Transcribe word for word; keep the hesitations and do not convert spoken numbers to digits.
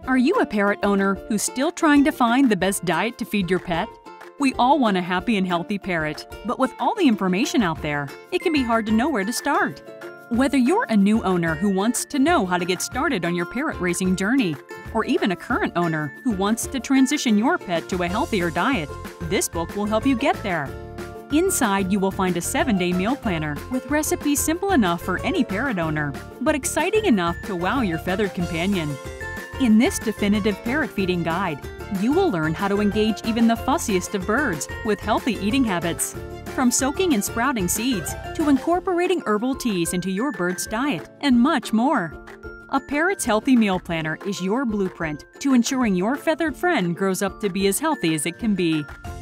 Are you a parrot owner who's still trying to find the best diet to feed your pet? We all want a happy and healthy parrot, but with all the information out there, it can be hard to know where to start. Whether you're a new owner who wants to know how to get started on your parrot raising journey, or even a current owner who wants to transition your pet to a healthier diet, this book will help you get there. Inside, you will find a seven-day meal planner with recipes simple enough for any parrot owner, but exciting enough to wow your feathered companion. In this definitive parrot feeding guide, you will learn how to engage even the fussiest of birds with healthy eating habits. From soaking and sprouting seeds to incorporating herbal teas into your bird's diet, and much more. A Parrot's Healthy Meal Planner is your blueprint to ensuring your feathered friend grows up to be as healthy as it can be.